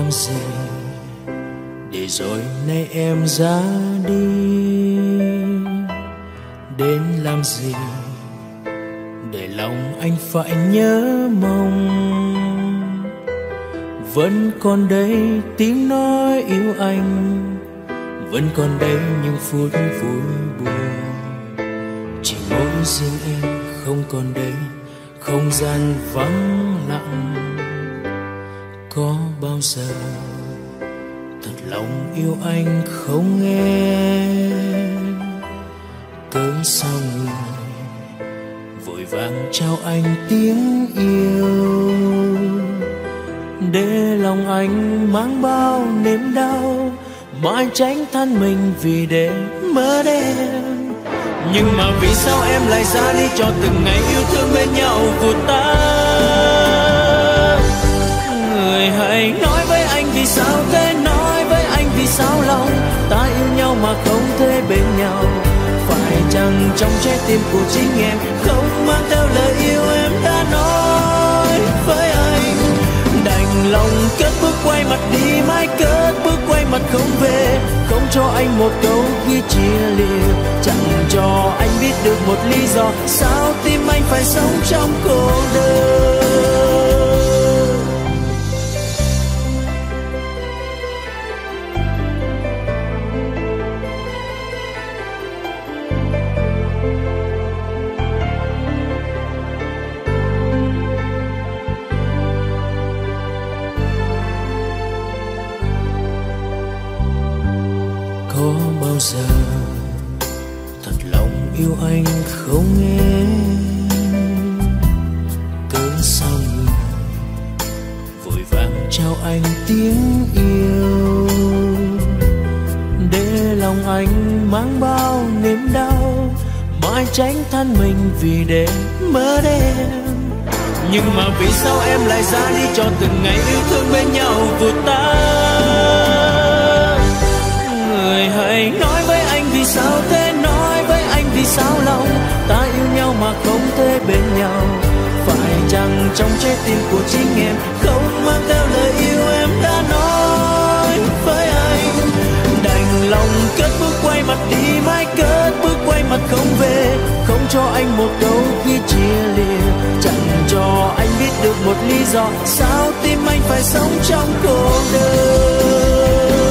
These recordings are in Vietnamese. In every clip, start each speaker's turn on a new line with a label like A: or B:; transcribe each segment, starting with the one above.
A: gì để rồi nay em ra đi. Đến làm gì để lòng anh phải nhớ mong. Vẫn còn đây tiếng nói yêu anh, vẫn còn đây những phút vui buồn. Chỉ mỗi riêng em không còn đây, không gian vắng lặng. Có bao giờ thật lòng yêu anh không nghe? Cớ sao người vội vàng trao anh tiếng yêu, để lòng anh mang bao nỗi đau, mãi tránh than mình vì để mất em. Nhưng mà vì sao em lại ra đi cho từng ngày yêu thương bên nhau vụt tắt? Người hãy nói với anh vì sao thế, nói với anh vì sao lòng ta yêu nhau mà không thể bên nhau. Phải chăng trong trái tim của chính em không mang theo lời yêu em đã nói với anh? Đành lòng cất bước quay mặt đi, mãi cất bước quay mặt không về, không cho anh một câu khi chia lìa, chẳng cho anh biết được một lý do sao tim anh phải sống trong cô đơn. Có bao giờ thật lòng yêu anh không nghe? Cớ sao người vội vàng trao anh tiếng yêu, để lòng anh mang bao niềm đau, mãi tránh than mình vì để mất em. Nhưng mà vì sao em lại ra đi cho từng ngày yêu thương bên nhau vụt tắt? Người hãy nói với anh vì sao thế, nói với anh vì sao lòng ta yêu nhau mà không thể bên nhau. Phải chăng trong trái tim của chính em không mang theo lời yêu em đã nói với anh? Đành lòng cất bước quay mặt đi, mãi cất bước quay mặt không về, không cho anh một câu khi chia lìa, chẳng cho anh biết được một lý do sao tim anh phải sống trong cô đơn.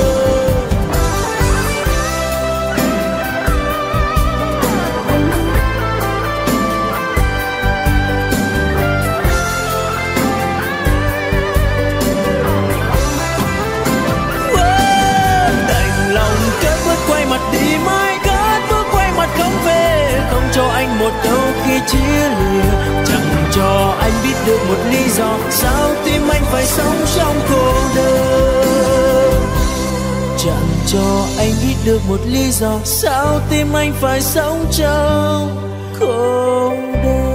A: Quay mặt đi, mãi cất bước quay mặt không về, không cho anh một câu khi chia lìa, chẳng cho anh biết được một lý do sao tim anh phải sống trong cô đơn. Chẳng cho anh biết được một lý do sao tim anh phải sống trong cô đơn.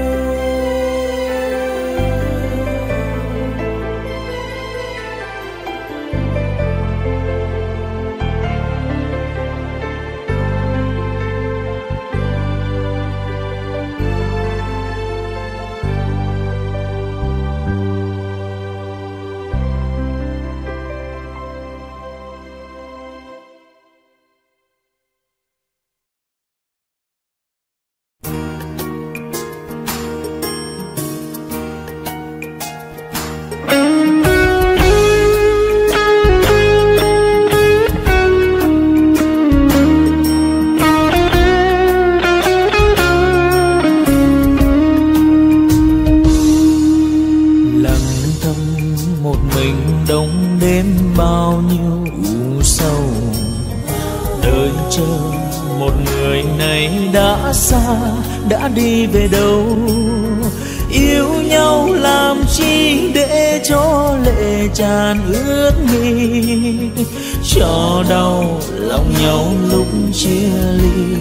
A: Đã đi về đâu? Yêu nhau làm chi để cho lệ tràn ướt mi, cho đau lòng nhau lúc chia ly.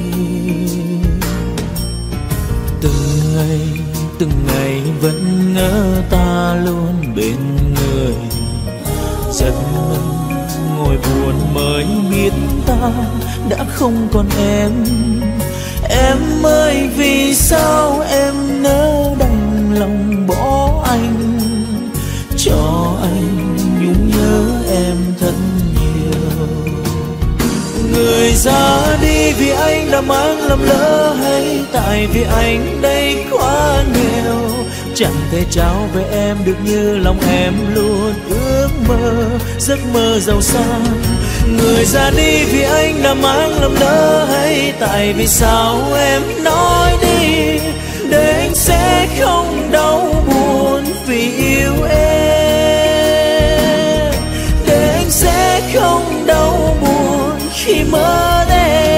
A: Từng ngày vẫn ngỡ ta luôn bên người, giận ngồi buồn mới biết ta đã không còn em. Em ơi vì sao em nỡ đành lòng bỏ anh, cho anh nhung nhớ ra đi vì anh đã mang lầm lỡ, hay tại vì anh đây quá nghèo, chẳng thể trao về em được như lòng em luôn ước mơ, giấc mơ giàu sang. Người ra đi vì anh đã mang lầm lỡ, hay tại vì sao em nói đi để anh sẽ không đau buồn vì yêu em, để anh sẽ không đau buồn khi mất em.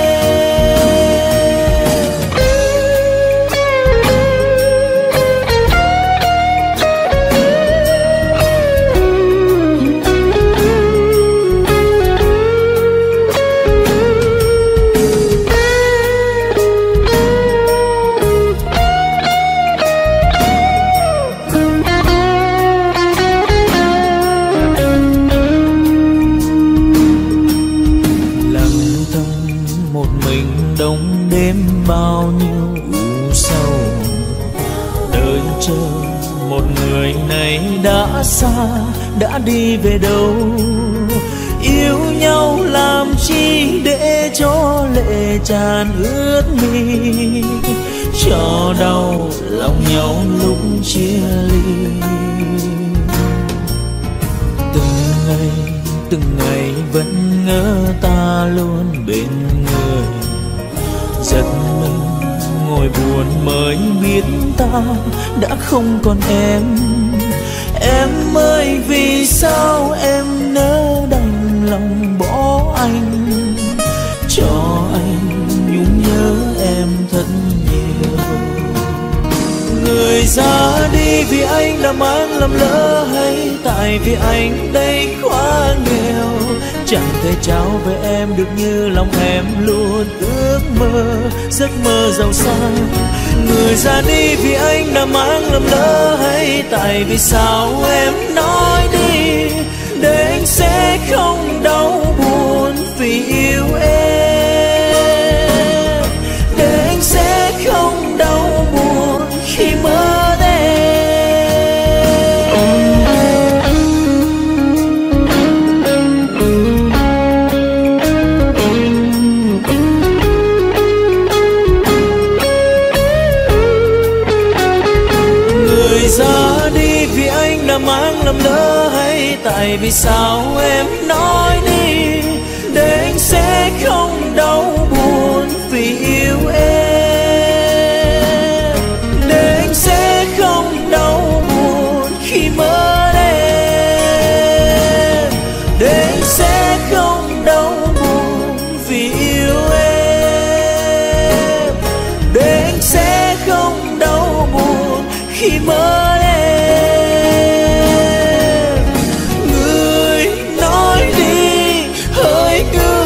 A: Bao nhiêu u sầu đợi chờ một người này đã xa, đã đi về đâu. Yêu nhau làm chi để cho lệ tràn ướt mi, cho đau lòng nhau lúc chia ly. Từng ngày vẫn ngỡ ta luôn bên người, giật mình ngồi buồn mới biết ta đã không còn em. Em ơi vì sao em nỡ đành lòng bỏ anh, cho anh nhung nhớ em thật nhiều. Người ra đi vì anh đã mang lầm lỡ, hay tại vì anh đây quá nghèo, chẳng thể trao về em được như lòng em luôn ước mơ, giấc mơ giàu sang. Người ra đi vì anh đã mang lầm lỡ, hay tại vì sao em nói đi để anh sẽ không đau buồn vì yêu em, để anh sẽ không đau buồn khi mất em. Ra đi vì anh đã mang lầm lỡ, hay tại vì sao em nói đi để anh sẽ không đau buồn vì yêu em, để anh sẽ không đau buồn khi mất em, để anh sẽ không đau buồn vì yêu em, để anh sẽ không đau buồn khi mất em. Người nói đi hỡi người.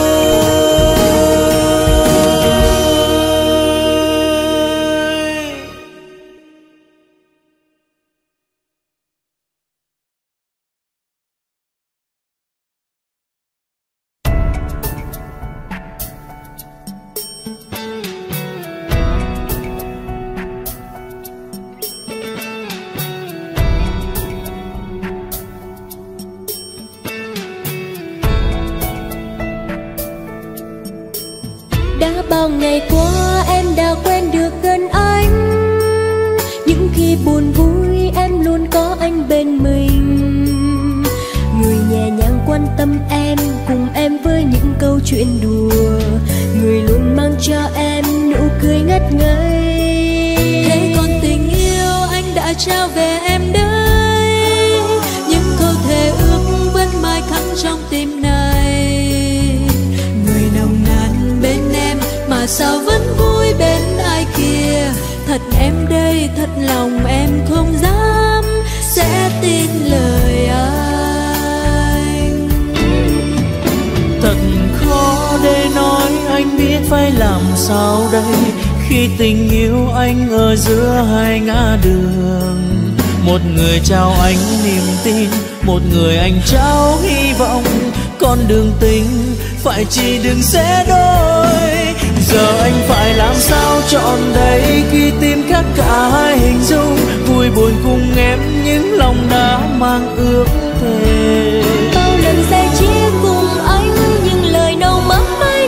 B: Bao ngày qua em đã quen được gần anh, những khi buồn vui em luôn có anh bên mình. Người nhẹ nhàng quan tâm em, cùng em với những câu chuyện đùa, người luôn mang cho em nụ cười ngất ngây. Thế còn tình yêu anh đã trao về em đây, những câu thề ước vẫn mãi khắc trong tim này. Người nồng nàn bên em mà sao vẫn vui bên ai kia. Thật em đây, thật lòng em không dám sẽ tin lời anh.
A: Thật khó để nói, anh biết phải làm sao đây, khi tình yêu anh ở giữa hai ngã đường. Một người trao anh niềm tin, một người anh trao hy vọng. Con đường tình phải chỉ đừng sẽ đôi. Giờ anh phải làm sao chọn đây, khi tim khác cả hai hình dung. Vui buồn cùng em những lòng đã mang ước thề.
B: Bao lần say chia cùng anh, nhưng lời đâu mất mãi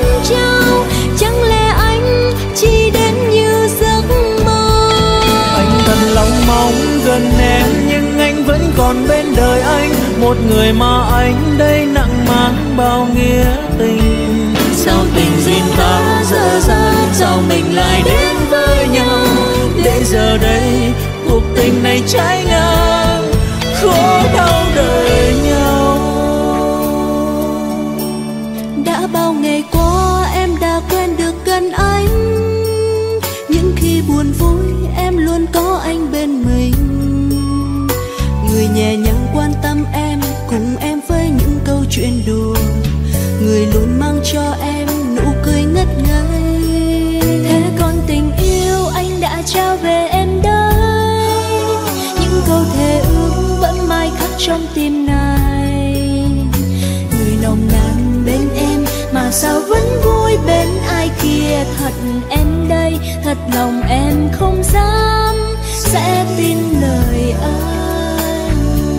A: gần em nhưng anh vẫn còn bên đời anh, một người mà anh đây nặng mang bao nghĩa tình.
B: Sao tình duyên ta dở dang, sao mình lại đến với nhau,
A: để giờ đây cuộc tình này trái ngang, khổ đau đời nhau.
B: Đã bao ngày qua em đã quen được gần anh, những khi buồn vui em luôn có anh bên mình. Người nhẹ nhàng quan tâm em, cùng em với những câu chuyện đùa, người luôn mang cho em nụ cười ngất ngây. Thế còn tình yêu anh đã trao về em đây, những câu thề ước vẫn mãi khắc trong tim này. Người nồng nàn bên em mà sao vẫn vui bên ai kia. Thật em đây, thật lòng em không dám sẽ tin lời anh.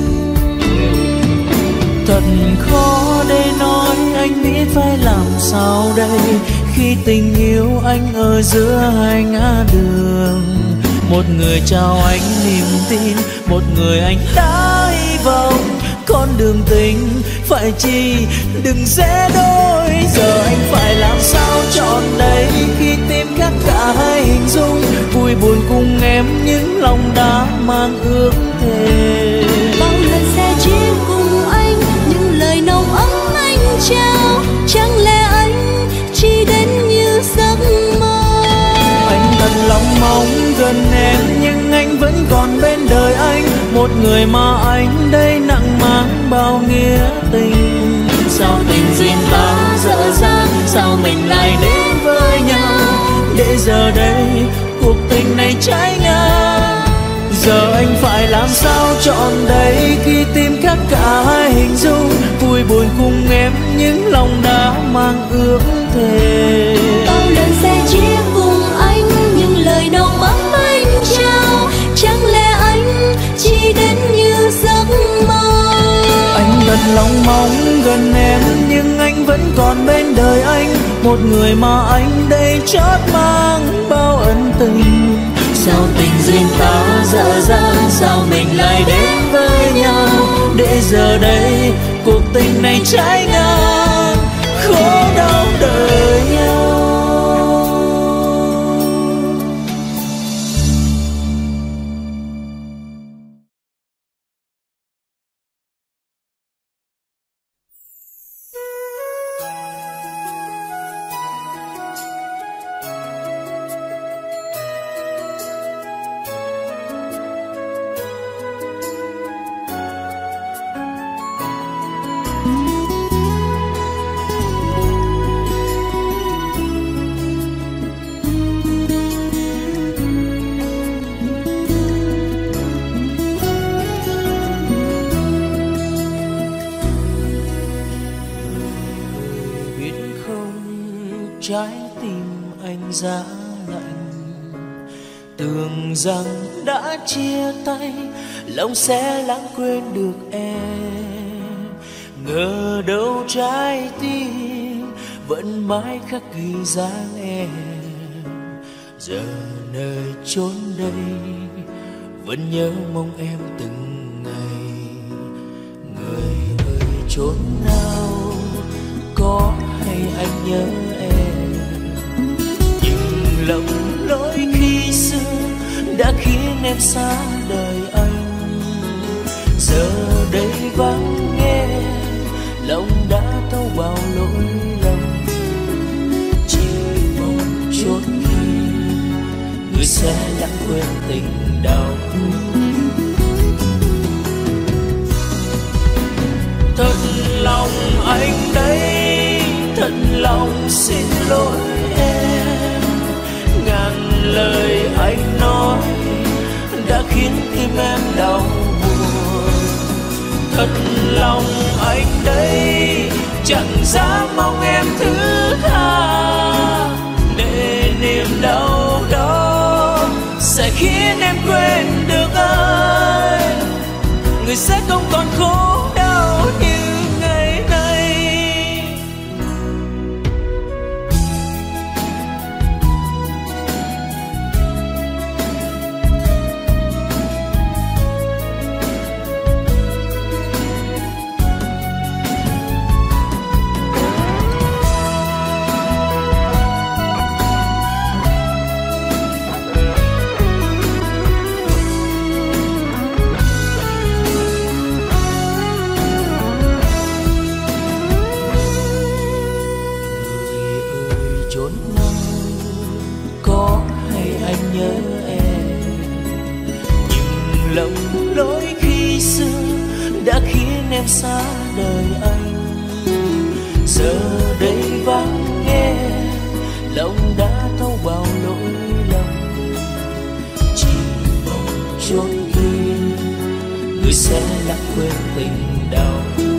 A: Thật khó để nói anh biết phải làm sao đây, khi tình yêu anh ở giữa hai ngã đường. Một người trao anh niềm tin, một người anh đã hy vọng. Con đường tình phải chi đừng dễ đôi, giờ anh phải làm sao chọn đây, khi tim khác cả hai hình dung. Vui buồn cùng em những lòng đã mang ước thề,
B: bao lần sẽ chia cùng anh những lời nồng ấm anh trao. Chẳng lẽ anh chỉ đến như giấc mơ.
A: Anh thật lòng mong gần em nhưng anh vẫn còn bên đời anh, một người mà anh đây nặng mang bao nghĩa tình.
B: Sao tình duyên ta dở dang, sao mình lại đến với nhau,
A: để giờ đây cuộc tình này trái ngang. Giờ anh phải làm sao chọn đây, khi tim khác cả hai hình dung. Vui buồn cùng em những lòng đã mang ước thề,
B: bao lần sẽ chia cùng anh những lời nồng ấm anh trao. Chẳng lẽ anh chỉ đến như giấc mơ.
A: Anh thật lòng mong gần em nhưng anh vẫn còn bên đời anh, một người mà anh đây chót mang bao ân tình.
B: Sao tình duyên ta dở dang, sao mình lại đến với nhau,
A: để giờ đây cuộc tình này trái ngang, khổ đau đời nhau. Trái tim anh giá lạnh, tưởng rằng đã chia tay lòng sẽ lãng quên được em. Ngờ đâu trái tim vẫn mãi khắc ghi dáng em. Giờ nơi chốn đây vẫn nhớ mong em từng ngày. Người ơi chốn nào có hay anh nhớ em. Lầm lỗi khi xưa đã khiến em xa đời anh. Giờ đây vắng nghe lòng đã thấu bao lỗi lầm. Chỉ mong chốn khi người sẽ lãng quên tình đau. Thật lòng anh đây, thật lòng xin lỗi em. Ngàn lời anh nói đã khiến tim em đau buồn. Thật lòng anh đây, chẳng dám mong em thứ tha, để niềm đau đó sẽ khiến em quên được ai. Người sẽ không còn khổ đau như ngày nay. lầm lỗi khi xưa đã khiến em xa đời anh. Giờ đây vắng nghe lòng đã thấu bao lỗi lầm, chỉ mong chốn kia người sẽ lãng quên tình đau.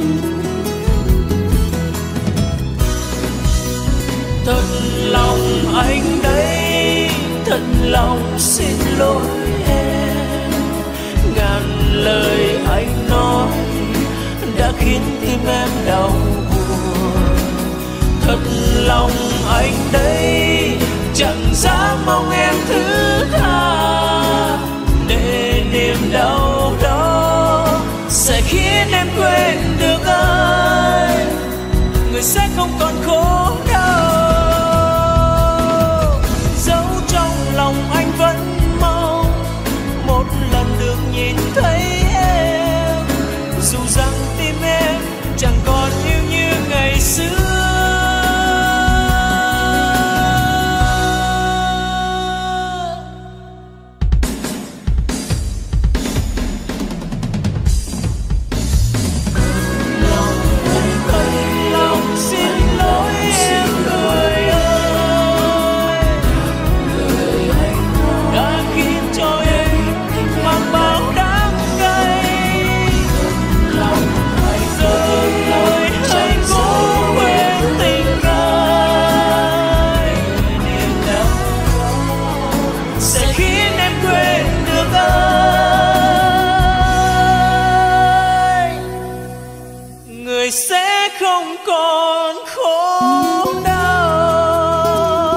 A: Thật lòng anh đấy, thật lòng xin lỗi em. Ngàn lời anh nói đã khiến tim em đau buồn. Thật lòng anh đấy, chẳng dám mong em thứ tha, để niềm đau đó sẽ khiến em quên được anh, người sẽ không còn khổ đau. Dẫu trong lòng anh vẫn mong một lần được nhìn thấy em, dù rằng tim em chẳng còn yêu như ngày xưa. Sẽ không còn khổ đau.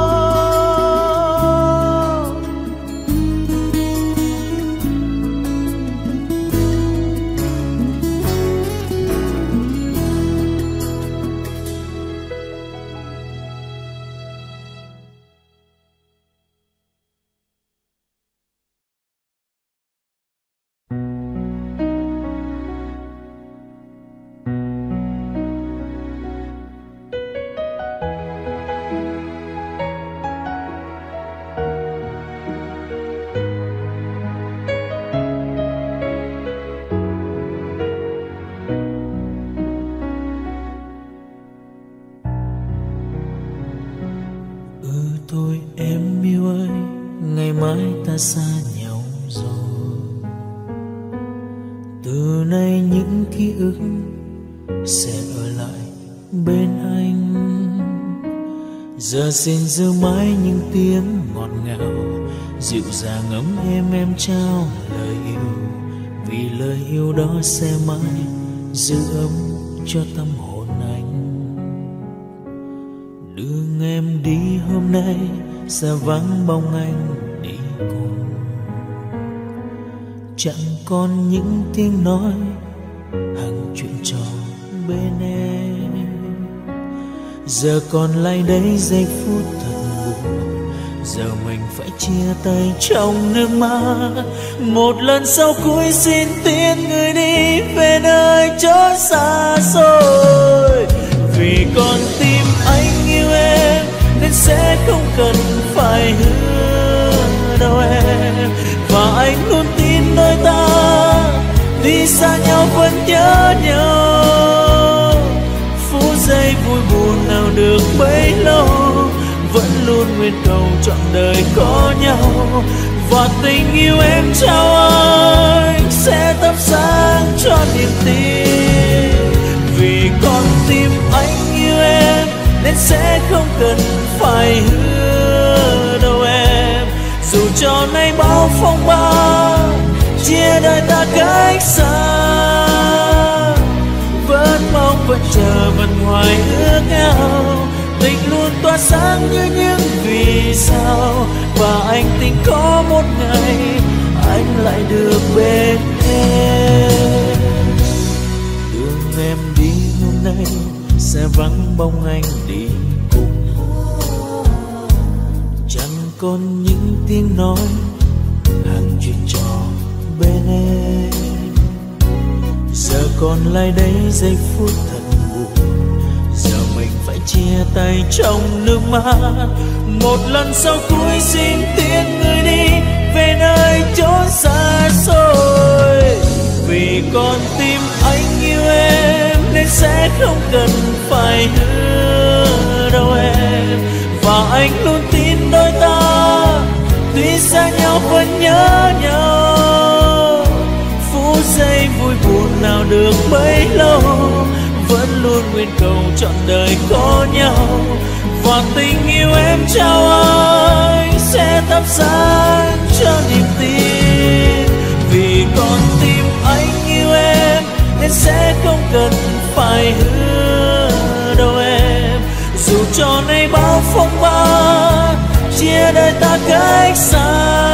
A: Thôi em yêu ơi, ngày mai ta xa nhau rồi. Từ nay những ký ức sẽ ở lại bên anh. Giờ xin giữ mãi những tiếng ngọt ngào, dịu dàng ấm em trao lời yêu. Vì lời yêu đó sẽ mãi giữ ấm cho tâm hồn anh. Đường em đi hôm nay sẽ vắng bóng anh đi cùng. Chẳng còn những tiếng nói hàng chuyện trò bên em. Giờ còn lại đây giây phút thật buồn. Giờ mình phải chia tay trong nước mắt. Một lần sau cuối xin tiễn người đi về nơi chốn xa xôi. Vì con tim anh yêu em nên sẽ không cần phải hứa đâu em. Và anh luôn tin đôi ta vì xa nhau vẫn nhớ nhau. Phút giây vui buồn nào được bấy lâu, vẫn luôn nguyện cầu trọn đời có nhau. Và tình yêu em trao anh sẽ thắp sáng cho niềm tin. Vì con tim anh yêu em nên sẽ không cần phải hứa đâu em. Dù cho nay bao phong ba chia đời ta cách xa, vẫn mong vẫn chờ vẫn hoài ước ao. Tình luôn tỏa sáng như những vì sao. Và anh tin có một ngày anh lại được bên em. Đường em đi hôm nay sẽ vắng bóng anh đi cùng. Chẳng còn những tiếng nói hàng chuyện trò bên em. Giờ còn lại đây giây phút thật buồn. Giờ mình phải chia tay trong nước mắt. Một lần sau cuối xin tiễn người đi về nơi chốn xa xôi. nhớ nhau. Phút giây vui buồn nào được bấy lâu, vẫn luôn nguyện cầu trọn đời có nhau. Và tình yêu em trao anh sẽ thắp sáng cho niềm tin. Vì con tim anh yêu em nên sẽ không cần phải hứa đâu em. Dù cho nay bao phong ba chia đời ta cách xa,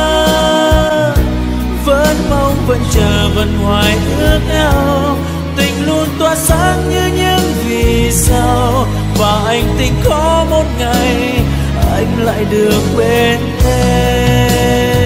A: vẫn mong vẫn chờ vẫn hoài ước ao. Tình luôn tỏa sáng như những vì sao, và anh tin có một ngày anh lại được bên em.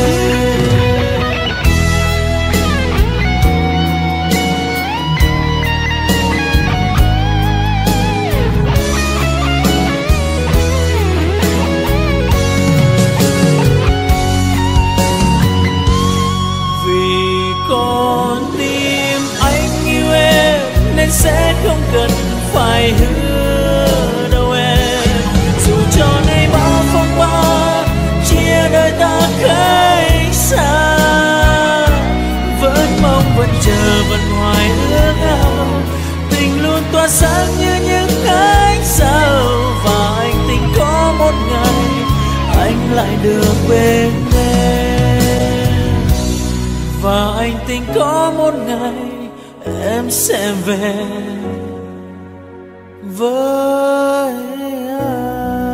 A: Sẽ không cần phải hứa đâu em. Dù cho nay bao phong ba chia đời ta cách xa, vẫn mong vẫn chờ vẫn hoài ước ao. Tình luôn tỏa sáng như những ánh sao, và anh tin có một ngày anh lại được bên em. Và anh tin có một ngày em sẽ về với anh.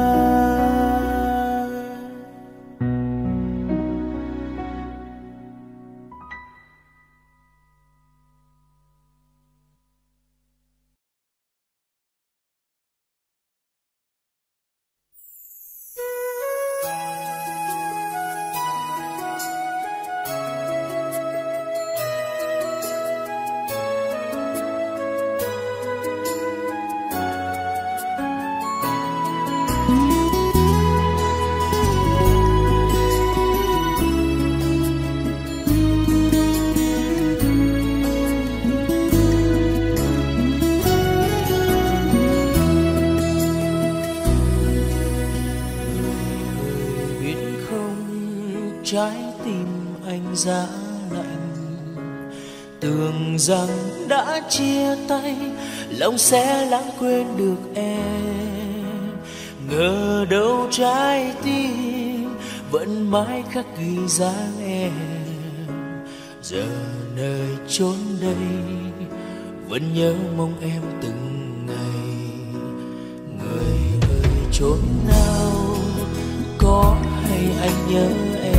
A: Trái tim anh giá lạnh, tưởng rằng đã chia tay lòng sẽ lãng quên được em. Ngờ đâu trái tim vẫn mãi khắc ghi dáng em. Giờ nơi chốn đây vẫn nhớ mong em từng ngày. Người ơi chốn nào có hay anh nhớ em.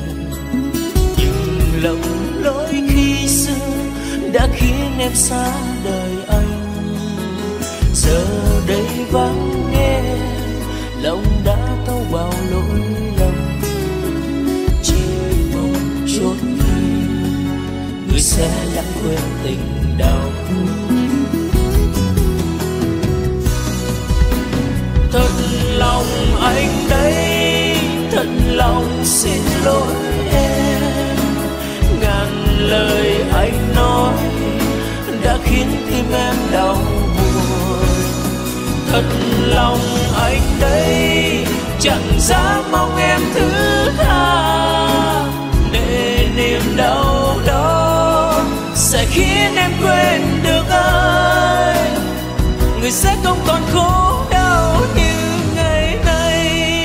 A: Lầm lỗi khi xưa đã khiến em xa đời anh. Giờ đây vắng nghe lòng đã thấu bao lỗi lầm. Chỉ mong chốn khi người sẽ lãng quên tình đau. Thật lòng anh đây, thật lòng xin lỗi em. Lời anh nói đã khiến tim em đau buồn. Thật lòng anh đây chẳng dám mong em thứ tha, để niềm đau đó sẽ khiến em quên được anh. Người sẽ không còn khổ đau như ngày nay.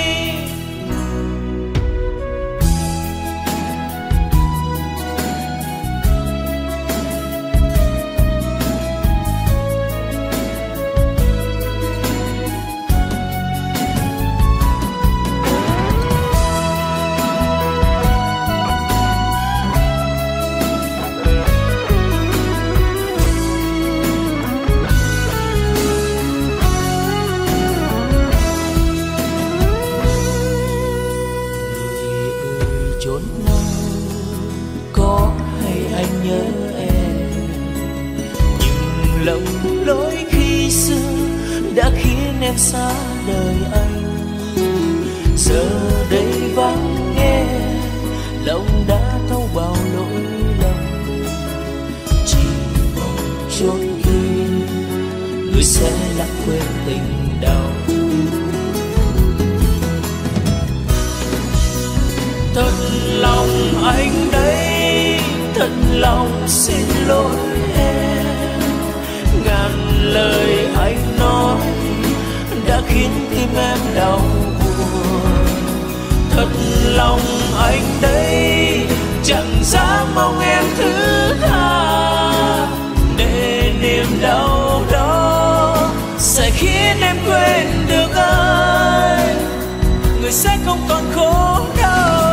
A: Lầm lỗi khi xưa đã khiến em xa đời anh. Giờ đây vắng nghe lòng đã thấu bao lỗi lầm. Chỉ mong chốn khi người sẽ lãng quên tình đau. Thật lòng anh đấy, thật lòng xin lỗi em. Ngàn lời anh nói đã khiến tim em đau buồn. Thật lòng anh đấy, chẳng dám mong em thứ tha, để niềm đau đó sẽ khiến em quên được anh, người sẽ không còn khổ đau.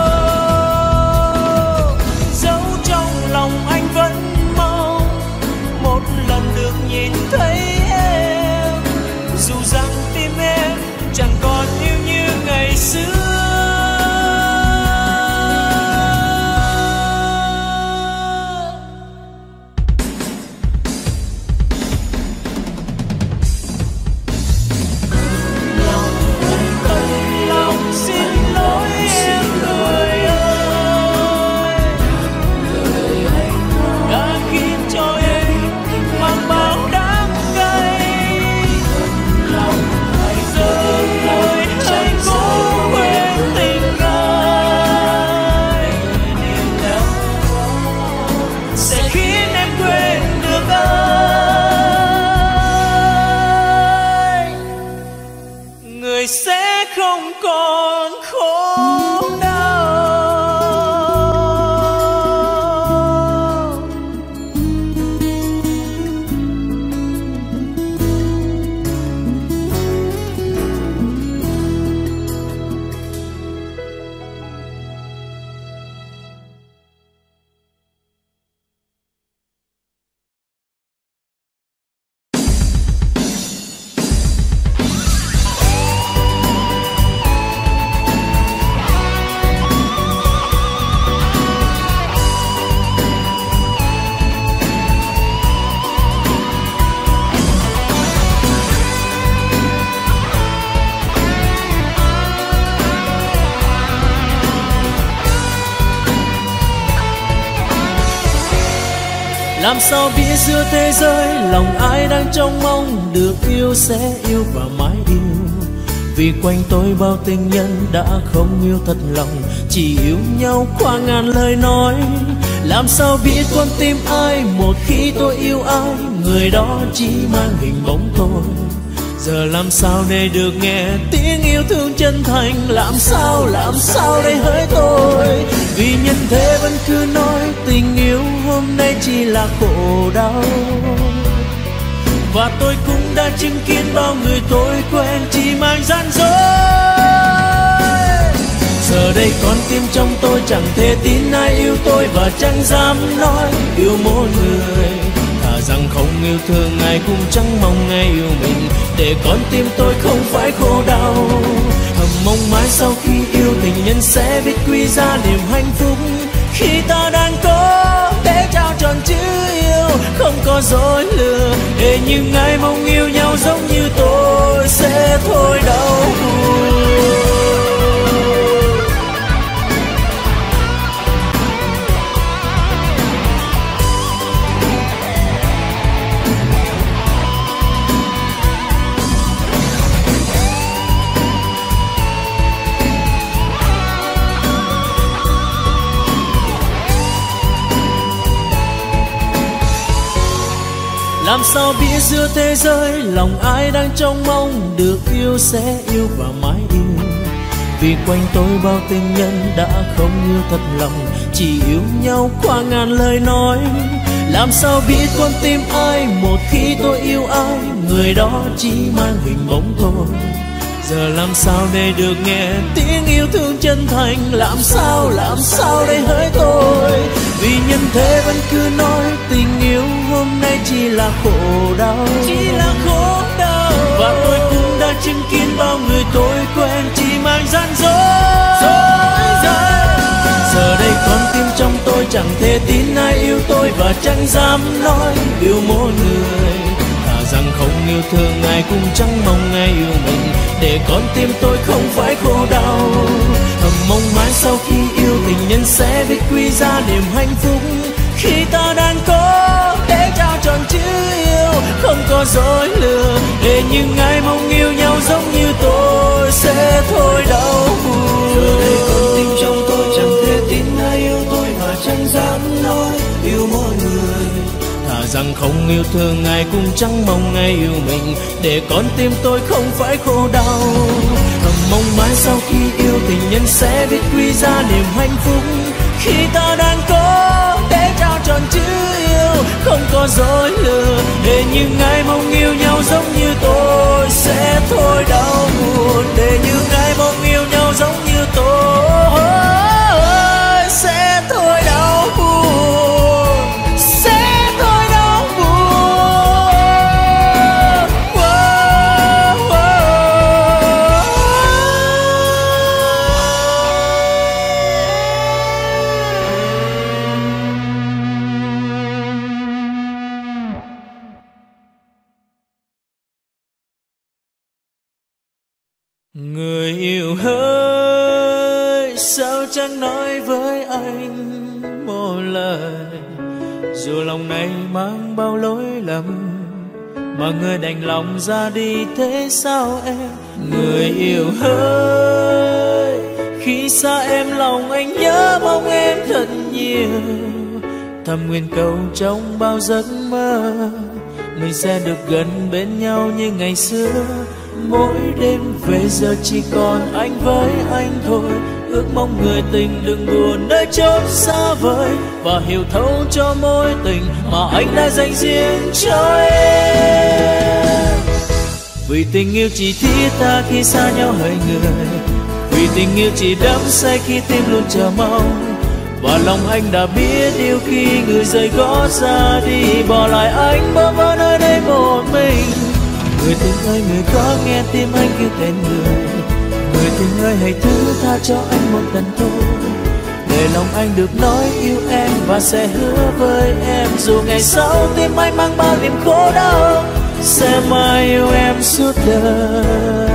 A: Dẫu trong lòng anh vẫn mong một lần được nhìn thấy em, dù rằng tim em chẳng còn yêu như ngày xưa. Sẽ không còn khổ đau. Làm sao biết giữa thế giới lòng ai đang trông mong được yêu sẽ yêu và mãi yêu. Vì quanh tôi bao tình nhân đã không yêu thật lòng, chỉ yêu nhau qua ngàn lời nói. Làm sao biết con tim ai một khi tôi yêu ai, người đó chỉ mang hình bóng tôi. Giờ làm sao để được nghe tiếng yêu thương chân thành, làm sao để hỡi tôi. Vì nhân thế vẫn cứ nói tình yêu hôm nay chỉ là khổ đau, và tôi cũng đã chứng kiến bao người tôi quen chỉ mang gian dối. Giờ đây con tim trong tôi chẳng thể tin ai yêu tôi, và chẳng dám nói yêu một người. Thà rằng không yêu thương ai cũng chẳng mong ai yêu mình, để con tim tôi không phải khổ đau. Thầm mong mãi sau khi yêu tình nhân sẽ biết quy ra niềm hạnh phúc, khi ta đang có để trao tròn chữ yêu, không có dối lừa. Để những ai mong yêu nhau giống như tôi sẽ thôi đau buồn. Làm sao biết giữa thế giới lòng ai đang trông mong được yêu sẽ yêu và mãi yêu. Vì quanh tôi bao tình nhân đã không yêu thật lòng, chỉ yêu nhau qua ngàn lời nói. Làm sao biết con tim ai một khi tôi yêu ai, người đó chỉ mang hình bóng tôi. Giờ làm sao để được nghe tiếng yêu thương chân thành, làm sao để hỡi tôi. Vì nhân thế vẫn cứ nói tình yêu hôm nay chỉ là khổ đau, và tôi cũng đã chứng kiến bao người tôi quen chỉ mang gian dối. Giờ đây con tim trong tôi chẳng thể tin ai yêu tôi, và chẳng dám nói yêu một người. Thà rằng không yêu thương ai cũng chẳng mong ai yêu mình, để con tim tôi không phải khổ đau. Thầm mong mãi sau khi yêu tình nhân sẽ biết quy ra niềm hạnh phúc, khi ta đang có để trao tròn chữ yêu, không có dối lừa. Để những ai mong yêu nhau giống như tôi sẽ thôi đau buồn. Giờ đây con tim trong tôi chẳng thể rằng không yêu thương ai cũng chẳng mong ai yêu mình, để con tim tôi không phải khổ đau. Thầm mong mãi sau khi yêu tình nhân sẽ biết quy ra niềm hạnh phúc, khi ta đang có để trao tròn chữ yêu, không có dối lừa, để những ai mong yêu nhau giống như tôi sẽ thôi đau buồn, để những ai mong yêu nhau giống như tôi sẽ thôi đau buồn, sẽ thôi đau buồn. Người yêu hỡi, sao chẳng nói với anh một lời, dù lòng này mang bao lỗi lầm mà người đành lòng ra đi, thế sao em? Người yêu hỡi, khi xa em lòng anh nhớ mong em thật nhiều, thầm nguyện cầu trong bao giấc mơ mình sẽ được gần bên nhau như ngày xưa. Mỗi đêm về giờ chỉ còn anh với anh thôi, ước mong người tình đừng buồn nơi chốn xa vời, và hiểu thấu cho mối tình mà anh đã dành riêng cho em. Vì tình yêu chỉ thiết tha khi xa nhau hơi người, vì tình yêu chỉ đắm say khi tim luôn chờ mong, và lòng anh đã biết yêu khi người rời gót ra đi, bỏ lại anh bơ vơ nơi đây một mình. Người tình ơi, người có nghe tim anh kêu tên người, người tình ơi hãy thứ tha cho anh một lần thôi, để lòng anh được nói yêu em và sẽ hứa với em, dù ngày sau tim anh mang bao niềm khổ đau, sẽ mãi yêu em suốt đời.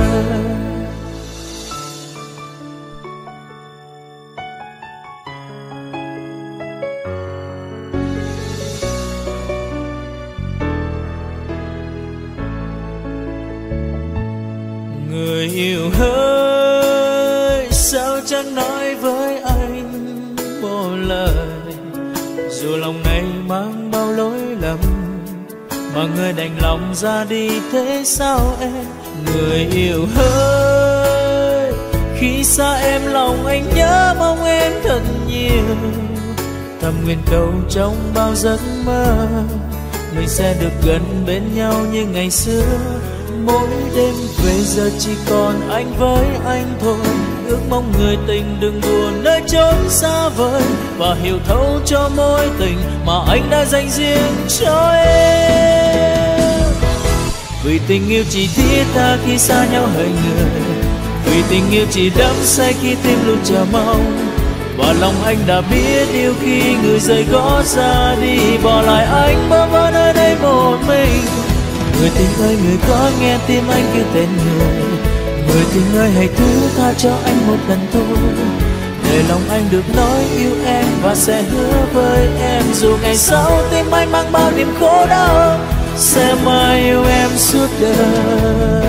A: Người yêu hỡi, sao chẳng nói với anh một lời, dù lòng này mang bao lỗi lầm mà người đành lòng ra đi, thế sao em? Người yêu hỡi, khi xa em lòng anh nhớ mong em thật nhiều, thầm nguyện cầu trong bao giấc mơ mình sẽ được gần bên nhau như ngày xưa. Mỗi đêm về giờ chỉ còn anh với anh thôi, ước mong người tình đừng buồn nơi chốn xa vời, và hiểu thấu cho mối tình mà anh đã dành riêng cho em. Vì tình yêu chỉ thiết tha khi xa nhau hơi người, vì tình yêu chỉ đắm say khi tim luôn chờ mong, và lòng anh đã biết yêu khi người rời gót ra đi, bỏ lại anh bơ vơ nơi đây một mình. Người tình ơi, người có nghe tim anh kêu tên người, người tình ơi hãy thứ tha cho anh một lần thôi, để lòng anh được nói yêu em và sẽ hứa với em, dù ngày sau tim anh mang bao niềm khổ đau, sẽ mãi yêu em suốt đời.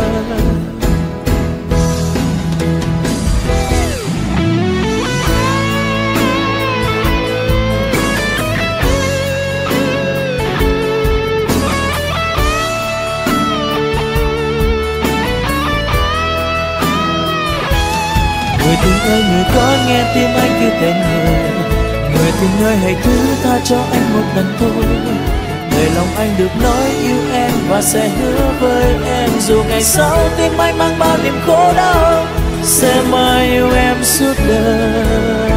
A: Người tình ơi, người có nghe tim anh kêu tên người, người tình ơi hãy thứ tha cho anh một lần thôi, để lòng anh được nói yêu em và sẽ hứa với em, dù ngày sau tim anh mang bao niềm khổ đau, sẽ mãi yêu em suốt đời.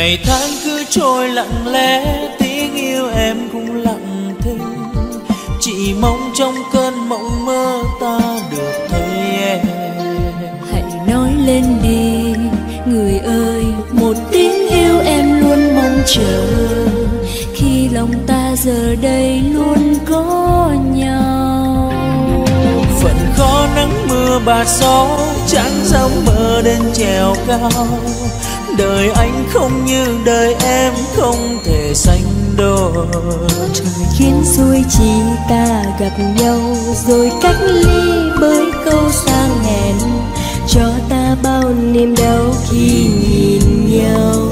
A: Ngày tháng cứ trôi lặng lẽ, tiếng yêu em cũng lặng thinh. Chỉ mong trong cơn mộng mơ ta được thấy em.
B: Hãy nói lên đi người ơi, một tiếng yêu em luôn mong chờ. Khi lòng ta giờ đây luôn có nhau.
A: Phận khó nắng mưa bạt gió, chẳng dám mơ đến trèo cao. Đời anh không như đời em, không thể sánh đôi.
B: Trời khiến xuôi chỉ ta gặp nhau, rồi cách ly bởi câu sang hẹn. Cho ta bao niềm đau khi nhìn nhau.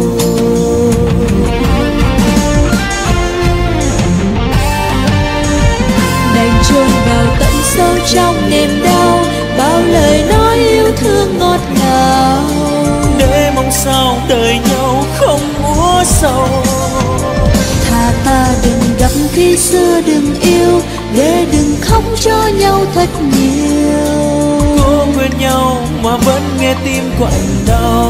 B: Đành chôn vào tận sâu trong niềm đau, bao lời nói yêu thương ngọt ngào.
A: Để mong sao đời nhau không úa sầu.
B: Thà ta đừng gặp khi xưa đừng yêu, để đừng khóc cho nhau thật nhiều.
A: Cố quên nhau mà vẫn nghe tim quặn đau.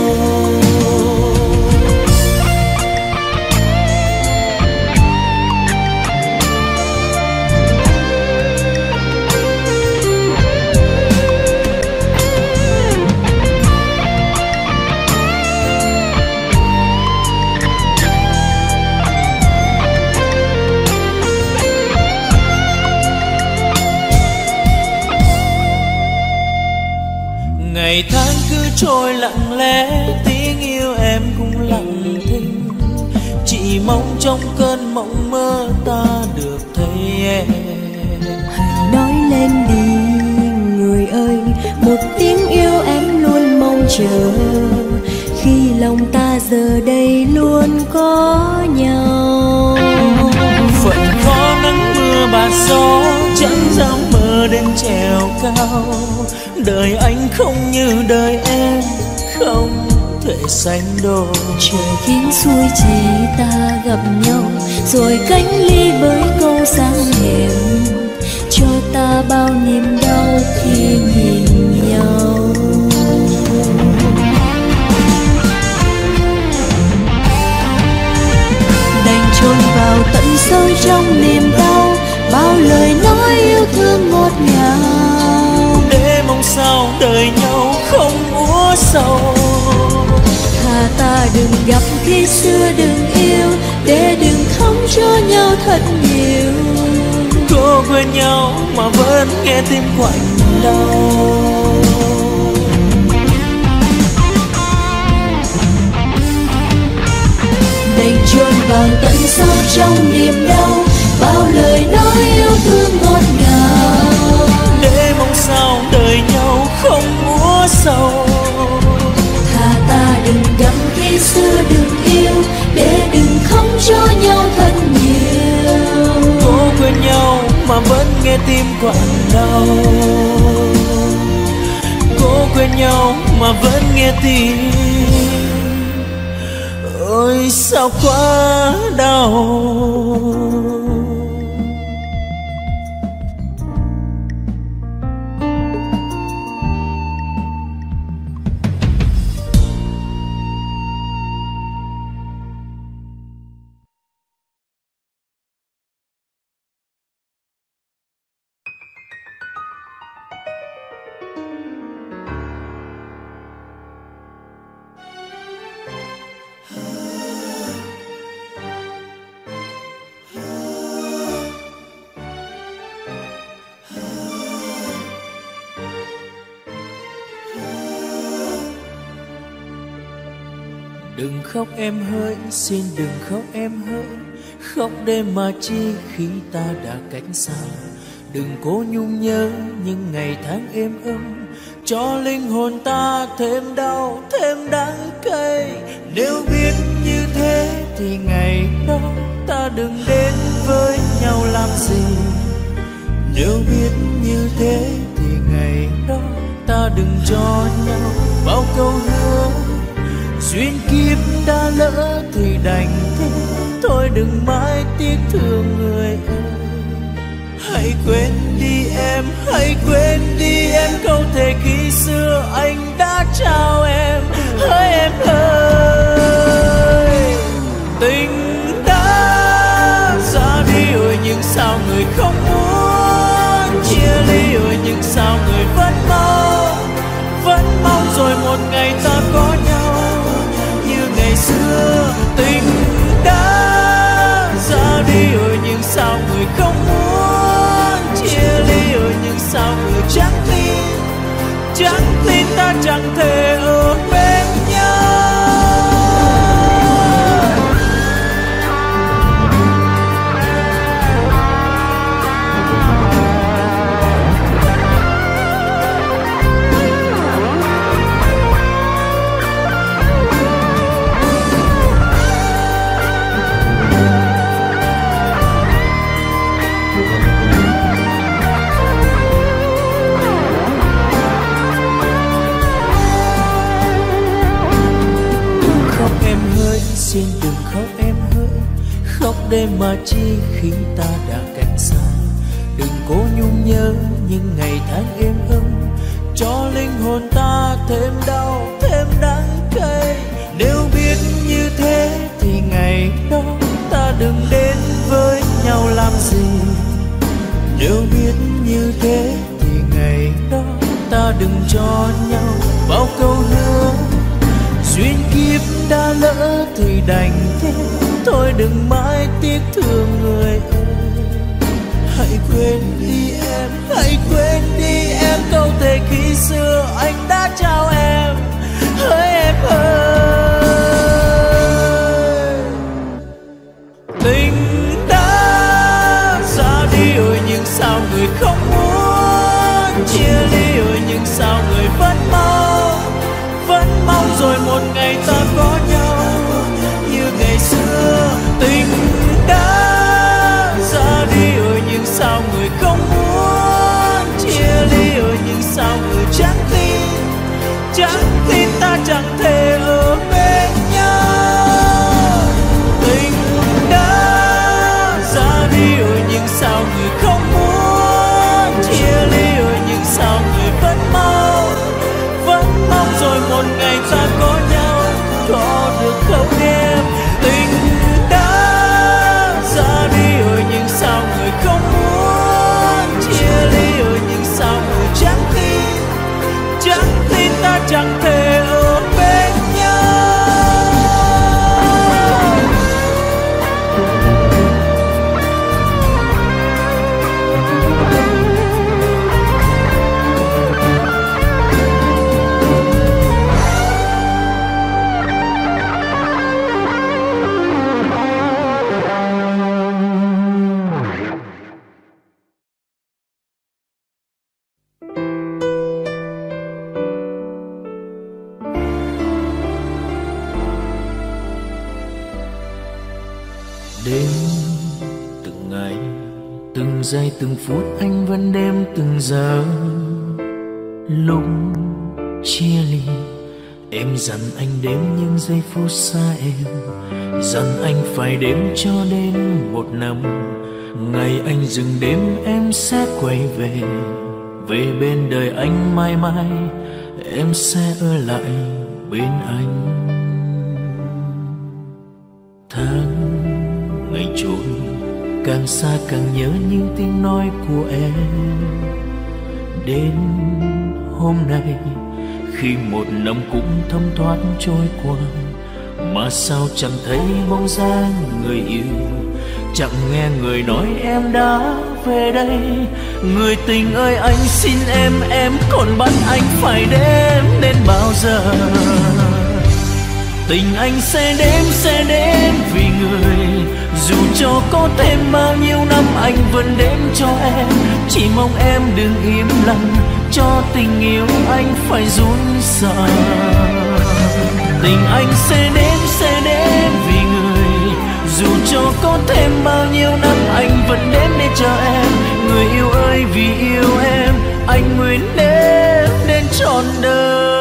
A: Ngày tháng cứ trôi lặng lẽ, tiếng yêu em cũng lặng thinh. Chỉ mong trong cơn mộng mơ ta được thấy em.
B: Hãy nói lên đi người ơi, một tiếng yêu em luôn mong chờ. Khi lòng ta giờ đây luôn có nhau.
A: Phận khó nắng mưa bạt gió, chẳng dám mơ đến trèo cao. Đời anh không như đời em, không thể sánh đôi.
B: Trời khiến xuôi chỉ ta gặp nhau, rồi cánh ly với câu sáng hẹn. Cho ta bao niềm đau khi nhìn nhau. Đành chôn vào tận sâu trong niềm đau, bao lời nói yêu thương ngọt ngào.
A: Để mong sao đời nhau không úa sầu.
B: Thà ta đừng gặp khi xưa đừng yêu, để đừng khóc cho nhau thật nhiều.
A: Cố quên nhau mà vẫn nghe tim quặn đau.
B: Đành chôn vào tận sâu trong niềm đau, bao lời nói yêu thương ngọt ngào.
A: Để mong sao đời nhau không úa sầu.
B: Thà ta đừng gặp khi xưa đừng yêu, để đừng khóc cho nhau thật nhiều.
A: Cố quên nhau mà vẫn nghe tim quặn đau. Cố quên nhau mà vẫn nghe tim, ôi sao quá đau. Đừng khóc em hỡi, xin đừng khóc em hỡi. Khóc đêm mà chi khi ta đã cách xa. Đừng cố nhung nhớ những ngày tháng êm ấm, cho linh hồn ta thêm đau thêm đắng cay. Nếu biết như thế thì ngày đó ta đừng đến với nhau làm gì. Nếu biết như thế thì ngày đó ta đừng cho nhau bao câu hứa. Duyên kiếp đã lỡ thì đành thế, thôi đừng mãi tiếc thương người ơi. Hãy quên đi em, hãy quên đi em câu thề khi xưa anh đã trao em. Hỡi em ơi, một ngày ta có nhau như ngày xưa. Tình đã ra đi rồi nhưng sao người không muốn chia ly rồi nhưng sao người chẳng tin ta chẳng thể ở bên nhau. Xin đừng khóc em hỡi, khóc đêm mà chi khi ta đã cách xa. Đừng cố nhung nhớ những ngày tháng êm ấm, cho linh hồn ta thêm đau thêm đắng cay. Nếu biết như thế thì ngày đó ta đừng đến với nhau làm gì. Nếu biết như thế thì ngày đó ta đừng cho nhau bao câu hứa. Duyên kiếp đã lỡ thì đành thế, thôi đừng mãi tiếc thương người ơi. Hãy quên đi em, hãy quên đi em câu thề khi xưa anh đã trao em. Hỡi em ơi, tình đã ra đi rồi nhưng sao người không muốn chia ly rồi nhưng sao người vẫn mong rồi một ngày ta có nhau như ngày xưa. Tình đã ra đi rồi nhưng sao người không muốn chia ly rồi nhưng sao người chẳng tin ta chẳng thể ở bên nhau. Tình đã ra đi rồi nhưng sao người không muốn chia ly rồi nhưng sao người vẫn mong rồi một ngày ta có nhau có được không em. Tình đã ra đi rồi nhưng sao người không muốn chia ly rồi nhưng sao người chẳng tin ta chẳng thể ở bên nhau. Đêm từng ngày, từng giây từng phút anh vẫn đêm từng giờ. Lúc chia ly em dặn anh đếm những giây phút xa em, dặn anh phải đếm cho đến một năm. Ngày anh dừng đêm em sẽ quay về, về bên đời anh mãi mãi em sẽ ở lại bên anh. Tháng ngày trôi càng xa càng nhớ những tiếng nói của em. Đến hôm nay khi một năm cũng thấm thoát trôi qua, mà sao chẳng thấy bóng dáng người yêu, chẳng nghe người nói em đã về đây. Người tình ơi anh xin em còn bắt anh phải đếm đến bao giờ. Tình anh sẽ đếm vì người, dù cho có thêm bao nhiêu năm anh vẫn đếm cho em. Chỉ mong em đừng im lặng cho tình yêu anh phải run sợ. Tình anh sẽ đếm vì người, dù cho có thêm bao nhiêu năm anh vẫn đếm để chờ em. Người yêu ơi vì yêu em anh nguyện đếm đến trọn đời.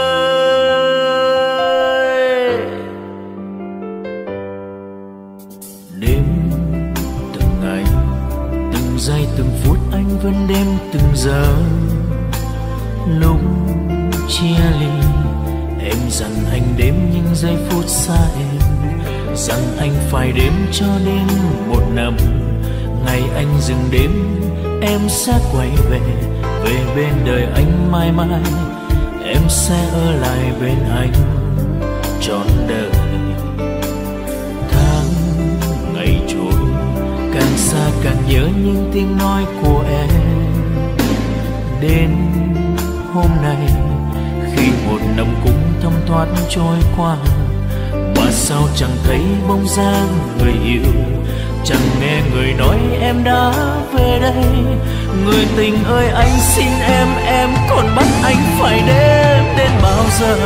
A: Đêm từng ngày, từng giây từng phút anh vẫn đếm từng giờ. Lúc chia ly em dặn anh đếm những giây phút xa em, dặn anh phải đếm cho đến một năm. Ngày anh dừng đếm em sẽ quay về, về bên đời anh mãi mãi em sẽ ở lại bên anh trọn đời. Tháng ngày trôi càng xa càng nhớ những tiếng nói của em. Đến hôm nay khi một năm cũng thấm thoát trôi qua, mà sao chẳng thấy bóng dáng người yêu, chẳng nghe người nói em đã về đây. Người tình ơi anh xin em còn bắt anh phải đến bao giờ?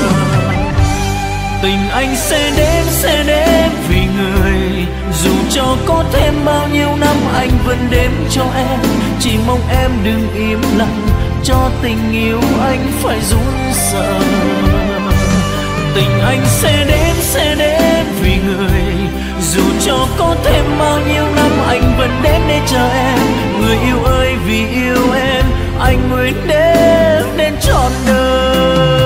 A: Tình anh sẽ đến vì người, dù cho có thêm bao nhiêu năm anh vẫn đến cho em. Chỉ mong em đừng im lặng cho tình yêu anh phải run sợ. Tình anh sẽ đến vì người, dù cho có thêm bao nhiêu năm anh vẫn đến để chờ em. Người yêu ơi vì yêu em anh nguyện đến trọn đời.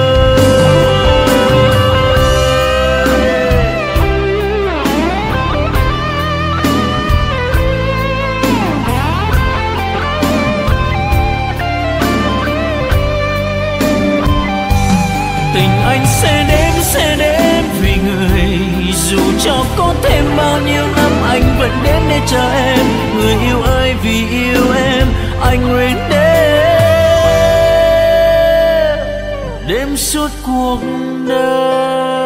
A: Tình anh sẽ đến vì người, dù cho có thêm bao nhiêu năm anh vẫn đến để chờ em. Người yêu ơi vì yêu em anh nguyện đêm suốt cuộc đời.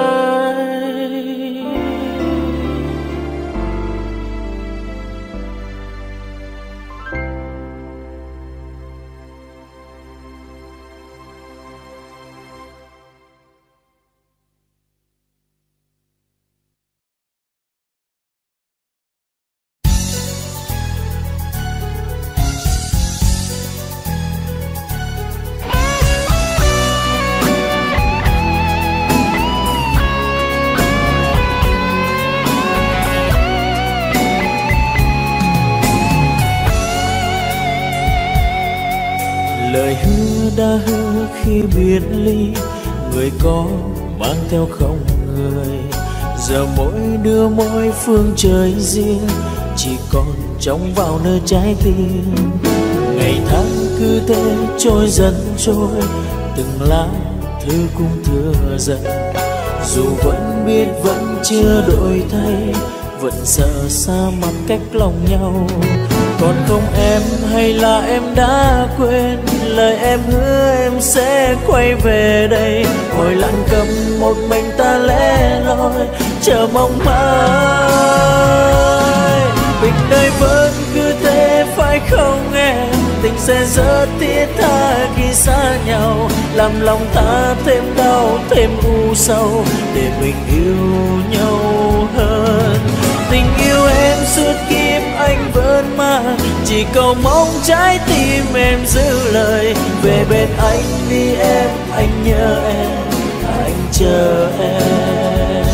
A: Lời hứa đã hứa khi biệt ly, người có mang theo không người. Giờ mỗi đứa mỗi phương trời riêng, chỉ còn trống vào nơi trái tim. Ngày tháng cứ thế trôi dần trôi, từng lá thư cũng thưa dần. Dù vẫn biết vẫn chưa đổi thay, vẫn sợ xa mặt cách lòng nhau. Còn không em hay là em đã quên lời em hứa em sẽ quay về đây. Ngồi lặng cầm một mình ta lẻ loi chờ mong mãi. Tình đời vẫn cứ thế phải không em? Tình sẽ rất thiết tha khi xa nhau, làm lòng ta thêm đau thêm u sầu để mình yêu nhau hơn. Tình yêu em suốt kiếp anh vẫn mang, chỉ cầu mong trái tim em giữ lời. Về bên anh đi em, anh nhớ em, anh chờ em.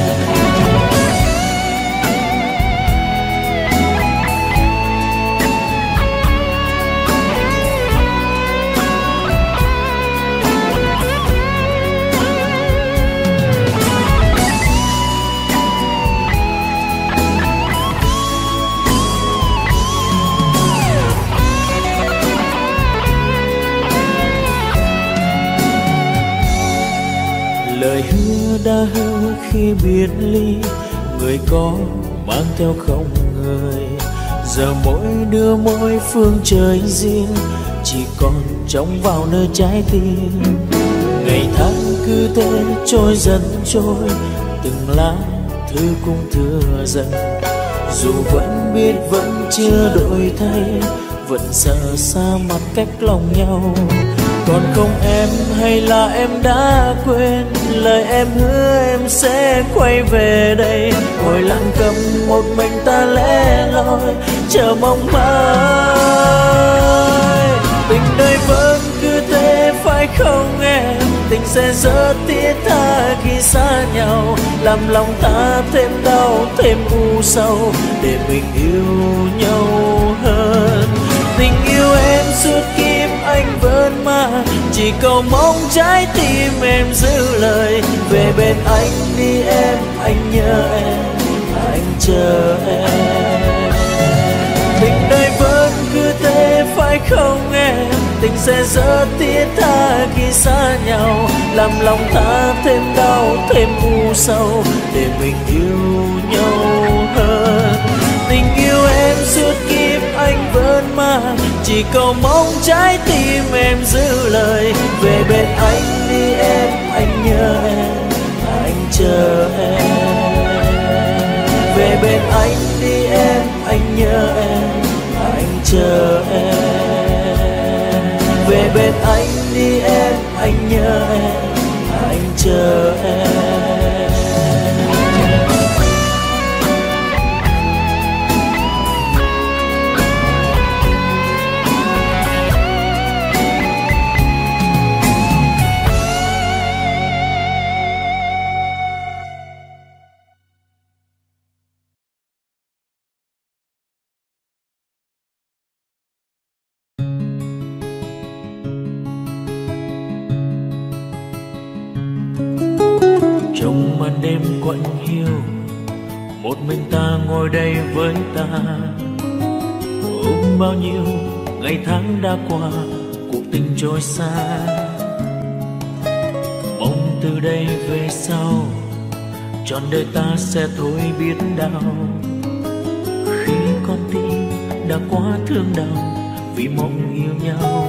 A: Lời hứa đã hứa khi biệt ly, người có mang theo không người. Giờ mỗi đứa mỗi phương trời riêng, chỉ còn trống vào nơi trái tim. Ngày tháng cứ thế trôi dần trôi, từng lá thư cũng thưa dần. Dù vẫn biết vẫn chưa đổi thay, vẫn sợ xa mặt cách lòng nhau. Còn không em hay là em đã quên lời em hứa em sẽ quay về đây. Ngồi lặng cầm một mình ta lẻ loi chờ mong mãi. Tình đời vẫn cứ thế phải không em? Tình sẽ rất thiết tha khi xa nhau, làm lòng ta thêm đau thêm u sầu để mình yêu nhau hơn. Tình yêu em suốt kiếp anh vẫn mang, chỉ cầu mong trái tim em giữ lời. Về bên anh đi em, anh nhớ em, anh chờ em. Tình đời vẫn cứ thế phải phải không em? Tình sẽ rất thiết tha khi xa nhau, làm lòng ta thêm đau thêm u sầu, để mình yêu nhau hơn. Tình yêu em suốt kiếp anh vẫn mang, chỉ cầu mong trái tim em giữ lời. Về bên anh đi em, anh nhớ em, anh chờ em. Về bên anh đi em, anh nhớ em, anh chờ em. Về bên anh đi em, anh nhớ em, anh chờ em. Trong màn đêm quạnh hiu, một mình ta ngồi đây với ta, ôm bao nhiêu ngày tháng đã qua, cuộc tình trôi xa. Mong từ đây về sau, trọn đời ta sẽ thôi biết đau. Khi con tim đã quá thương đau vì mong yêu nhau.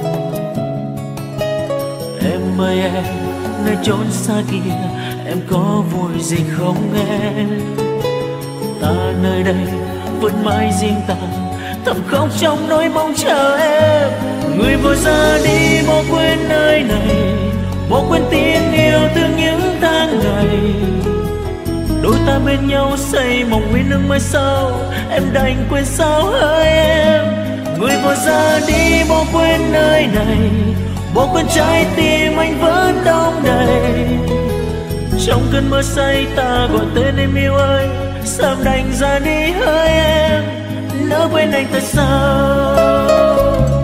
A: Em ơi em, nơi chốn xa kia em có vui gì không em? Ta nơi đây vẫn mãi riêng ta, thầm khóc trong nỗi mong chờ em. Người vội ra đi bỏ quên nơi này, bỏ quên tiếng yêu thương những tháng ngày. Đôi ta bên nhau xây mộng nguyên ước mai sau, em đành quên sao hỡi em. Người vội ra đi bỏ quên nơi này, bỏ quên trái tim anh vẫn đong đầy. Trong cơn mơ say ta gọi tên em yêu ơi, sao em đành ra đi hỡi em, nỡ quên anh tại sao?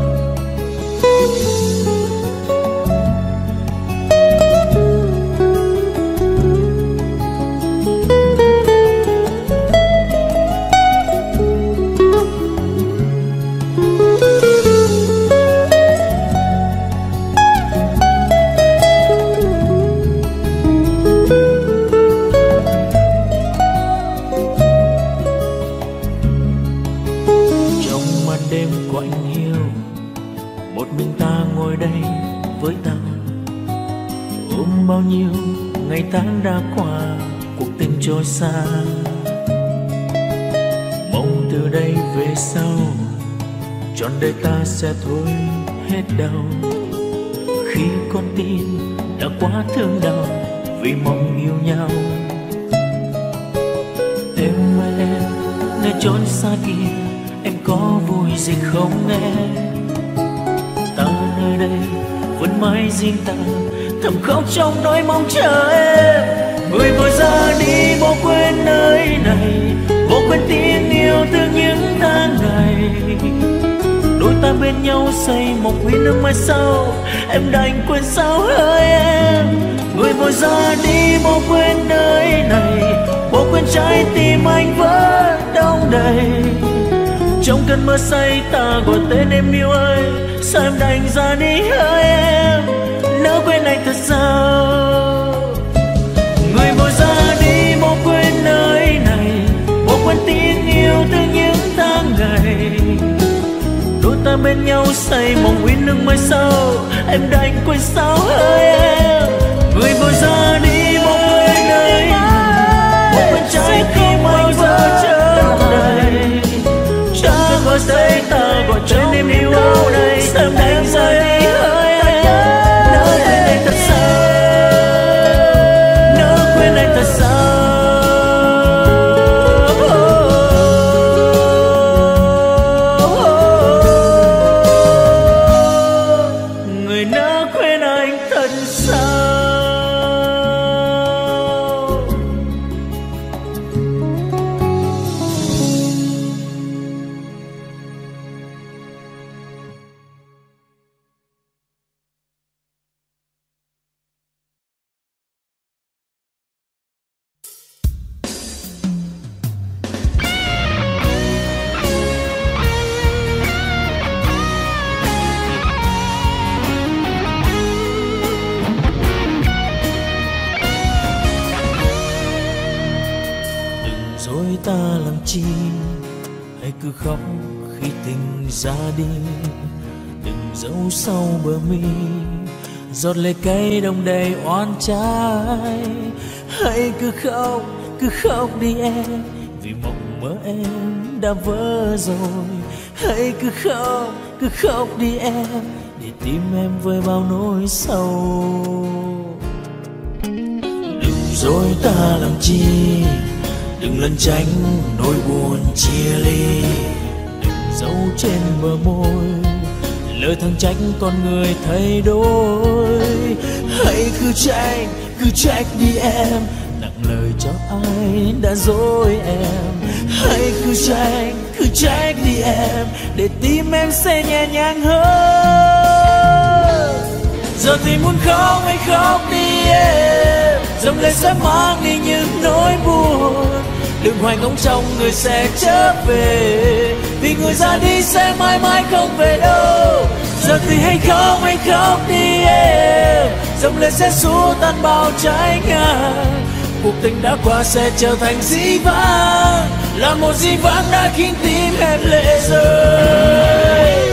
A: Bao nhiêu ngày tháng đã qua, cuộc tình trôi xa. Mong từ đây về sau, trọn đời ta sẽ thôi hết đau. Khi con tim đã quá thương đau vì mong yêu nhau. Em ơi em, nơi chốn xa kia em có vui gì không em? Ta nơi đây vẫn mãi riêng ta, thầm khóc trong nỗi mong chờ em. Người vội ra đi bỏ quên nơi này, bỏ quên tiếng yêu thương những tháng ngày. Đôi ta bên nhau xây một nguyên ước mai sau, em đành quên sao hỡi em. Người vội ra đi bỏ quên nơi này, bỏ quên trái tim anh vẫn đong đầy. Trong cơn mơ say ta gọi tên em yêu ơi, sao em đành ra đi hỡi em, nỡ quên anh thật sao? Người vội ra đi bỏ quên nơi này, bỏ quên tiếng yêu thương những tháng ngày. Đôi ta bên nhau xây mộng nguyên ước mai sau, em đành quên sao hỡi em. Người vội ra đi bỏ quên nơi này, bỏ quên trái tim anh vẫn trơn đầy. Trong cơn say ta gọi tên em yêu này, sao em đành ra đi hỡi em, nỡ quên anh thật sao? Nỡ quên anh thật sao? Người nỡ quên anh thật sao? ta làm chi, hãy cứ khóc khi tình ra đi. Đừng giấu sau bờ mi giọt lệ cay đông đầy oan trái. Hãy cứ khóc đi em, vì mộng mơ em đã vỡ rồi. Hãy cứ khóc đi em, để tim em vơi bao nỗi sầu. Đừng dối ta làm chi, đừng lẩn tránh nỗi buồn chia ly. Đừng giấu trên bờ môi lời thăng trách con người thay đổi. Hãy cứ trách đi em, nặng lời cho ai đã dối em. Hãy cứ trách đi em, để tim em sẽ nhẹ nhàng hơn. Giờ thì muốn khóc hãy khóc đi em, dòng lệ sẽ mang đi những nỗi buồn. Đừng hoài ngóng trong người sẽ trở về, vì người ra đi sẽ mãi mãi không về đâu. Giờ thì hãy khóc đi em, dòng lệ sẽ xua tan bao trái ngang. Cuộc tình đã qua sẽ trở thành dĩ vãng, là một dĩ vãng đã khiến tim em lệ rơi.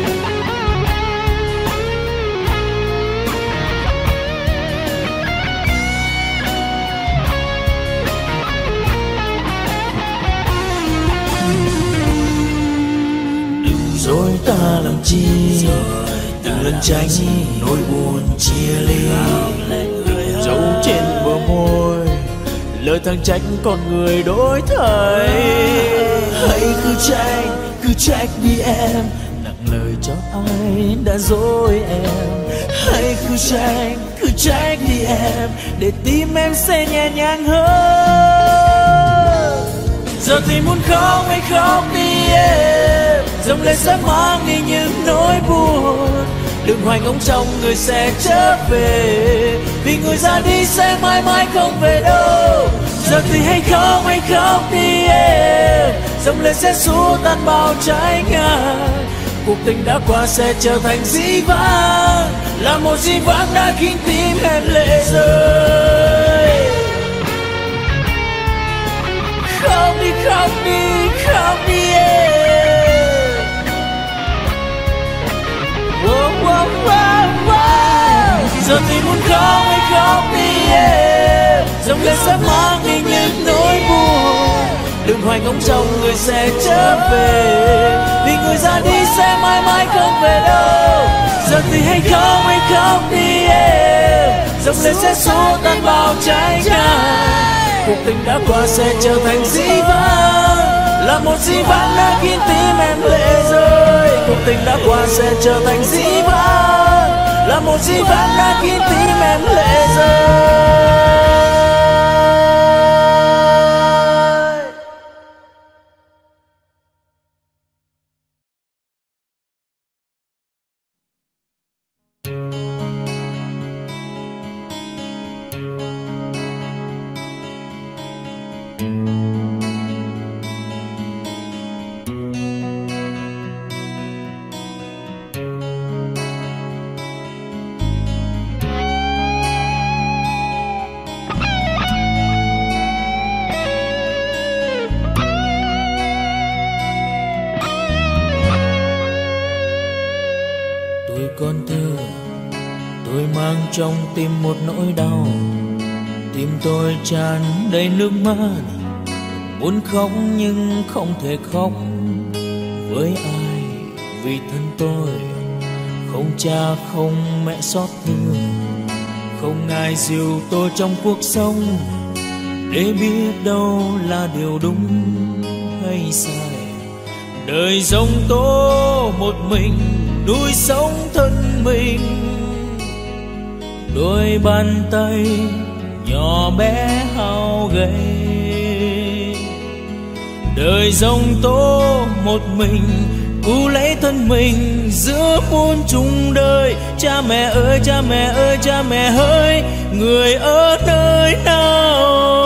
A: Rồi ta làm chi, đừng lẩn tránh nỗi buồn chia ly. Dấu trên bờ môi lời thăng trách con người đổi thay. Hãy cứ trách đi em, nặng lời cho ai đã dối em. Hãy cứ trách đi em, để tim em sẽ nhẹ nhàng hơn. Giờ thì muốn khóc hãy khóc đi em, dòng lệ sẽ mang đi những nỗi buồn. Đừng hoài ngóng trong người sẽ trở về, vì người ra đi sẽ mãi mãi không về đâu. Giờ thì hãy khóc đi em, dòng lệ sẽ xua tan bao trái ngang. Cuộc tình đã qua sẽ trở thành dĩ vãng, là một dĩ vãng đã khiến tim em lệ rơi. Khóc đi em. Giờ thì muốn khóc hãy khóc đi em, dòng lệ sẽ mang đi những nỗi buồn. Đừng hoài ngóng trong người sẽ trở về, vì người ra đi sẽ mãi mãi không về đâu. Giờ thì hãy khóc đi em, dòng lệ sẽ xua tan bao trái ngang. Cuộc tình đã qua sẽ trở thành dĩ vãng, là một dĩ vãng đã khiến tim em lệ rơi. Cuộc tình đã qua sẽ trở thành dĩ vãng, là một dĩ vãng đã khiến tim em lệ rơi. Con thơ tôi mang trong tim một nỗi đau, tim tôi tràn đầy nước mắt. Muốn khóc nhưng không thể khóc với ai, vì thân tôi không cha không mẹ xót thương. Không ai dìu tôi trong cuộc sống, để biết đâu là điều đúng hay sai. Đời giông tố một mình nuôi sống thân mình, đôi bàn tay nhỏ bé hao gầy. Đời giông tố một mình cứu lấy thân mình giữa muôn trùng đời. Cha mẹ ơi, cha mẹ ơi, cha mẹ ơi, người ở nơi nào?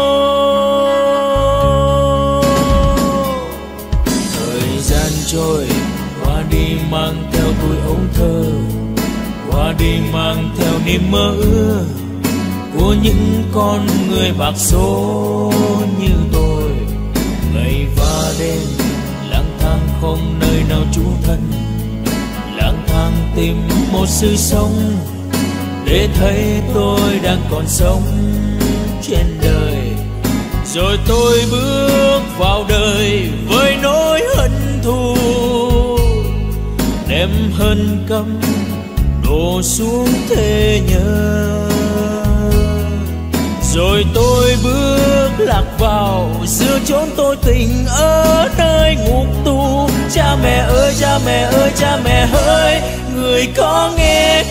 A: Thời gian trôi qua đi mang theo tuổi ấu thơ, qua đi mang theo niềm mơ ước của những con người bạc số như tôi. đêm lang thang không nơi nào trú thân, lang thang tìm một sự sống để thấy tôi đang còn sống trên đời. Rồi tôi bước vào đời với nỗi hận thù, đem hận căm đổ xuống thế nhớ. Rồi tôi bước lạc vào giữa chốn tôi tình ở nơi ngục tù. Cha mẹ ơi, cha mẹ ơi, cha mẹ ơi, người có nghe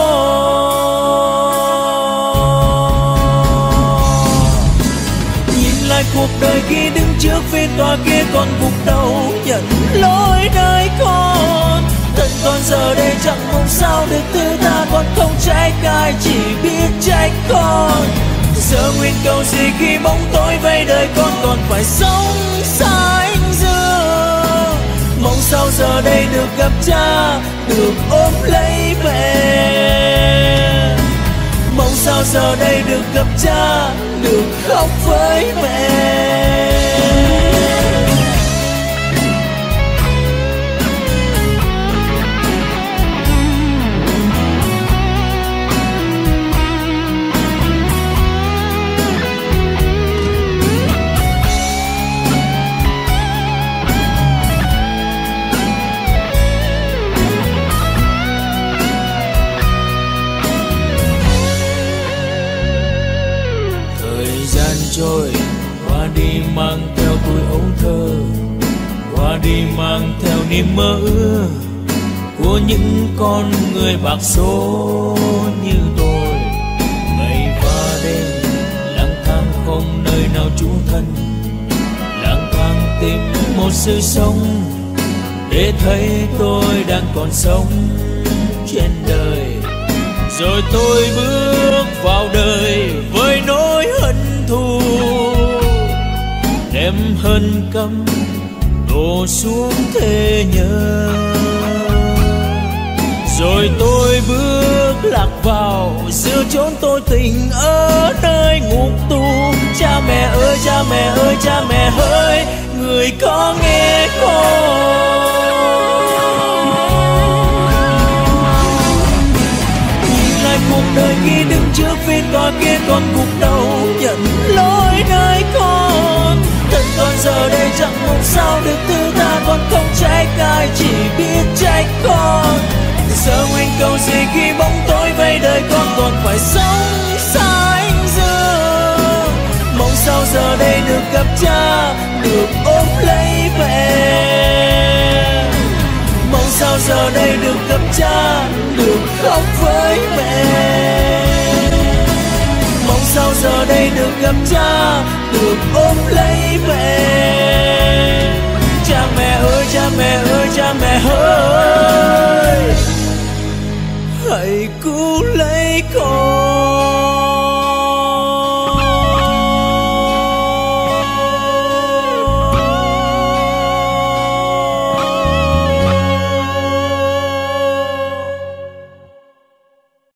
A: con? Nhìn lại cuộc đời khi đứng trước phiên tòa kia còn gục đầu nhận lỗi nơi con. Thân con giờ đây chẳng mong sao được thứ tha, con không trách ai chỉ biết trách con. Giờ nguyện cầu gì khi bóng tối vây đời con còn phải sống xa anh dương. Mong sao giờ đây được gặp cha, được ôm lấy mẹ. Mong sao giờ đây được gặp cha, được khóc với mẹ. Trôi qua đi mang theo tuổi ấu thơ, qua đi mang theo niềm mơ ước của những con người bạc số như tôi. Ngày và đêm lang thang không nơi nào trú thân, lang thang tìm một sự sống để thấy tôi đang còn sống trên đời. Rồi tôi bước vào đời với nỗi hận thù, đem hận căm đổ xuống thế nhớ. Rồi tôi bước lạc vào giữa chốn tôi tình ở nơi ngục tù. Cha mẹ ơi, cha mẹ ơi, cha mẹ ơi, người có nghe con? Cuộc đời khi đứng trước phiên tòa kia còn gục đầu nhận lỗi nơi con. Thân con giờ đây chẳng mong sao được thứ tha, con không trách ai chỉ biết trách con. Giờ nguyện cầu gì khi bóng tối vây đời con còn phải sống xa anh dương. Mong sao giờ đây được gặp cha, được ôm lấy mẹ. Mong sao giờ đây được gặp cha, được khóc với mẹ. Mong sao giờ đây được gặp cha, được ôm lấy mẹ. Cha mẹ ơi, cha mẹ ơi, cha mẹ ơi, hãy cứu lấy con.